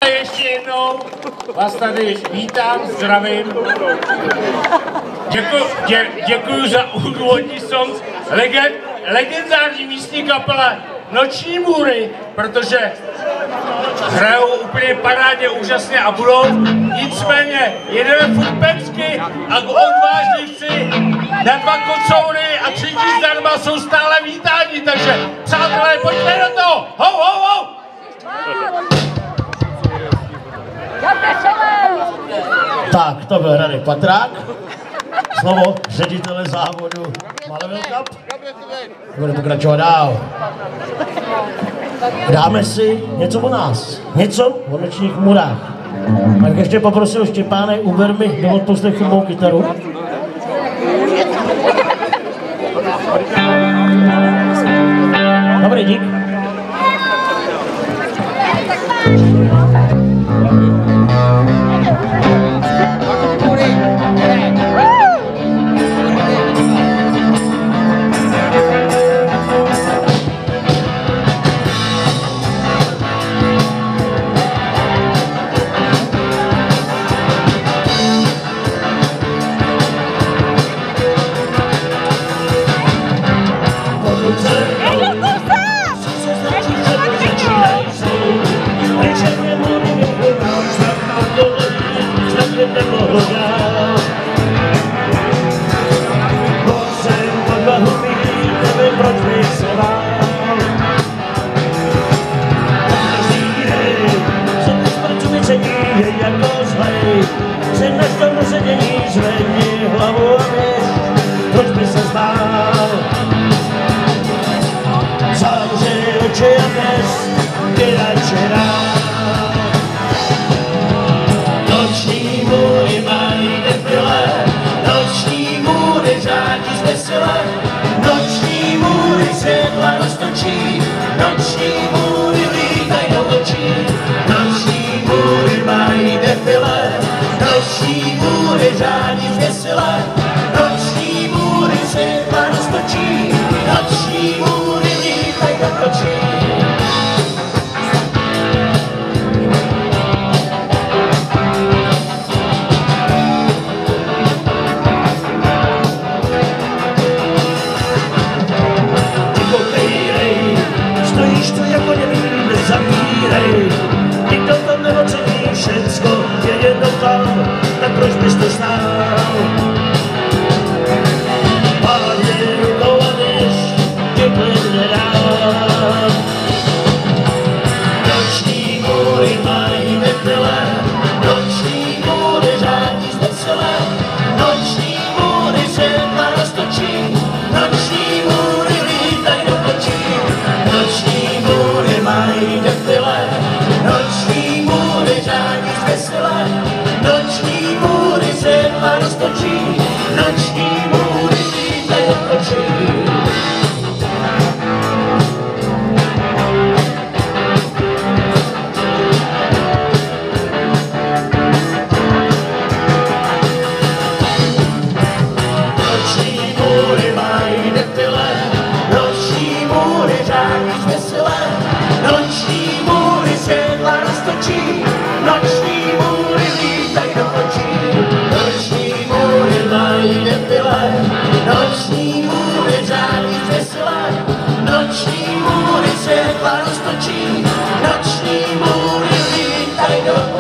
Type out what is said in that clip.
Ještě jednou vás tady vítám, zdravím. Děkuji za úvodní song. Legendární místní kapela Noční můry, protože hrajou úplně parádně, úžasně a budou. Nicméně jedeme furt pecky a odvážlivci na 2 kocoury a 3 zdarma jsou stále vítáni, takže přátelé, pojďme do toho! Ho, ho, ho! Tak, to byl Radek Patrák, slovo ředitele závodu Malavel Cup. Budeme pokračovat dál. Dáme si něco o nás, něco o Nočních můrách. Tak ještě poprosil Štěpáne, uber mi do odposlechu mou kytaru. Dobrý, dík. Noční můry světla roztočí, noční můry lítají do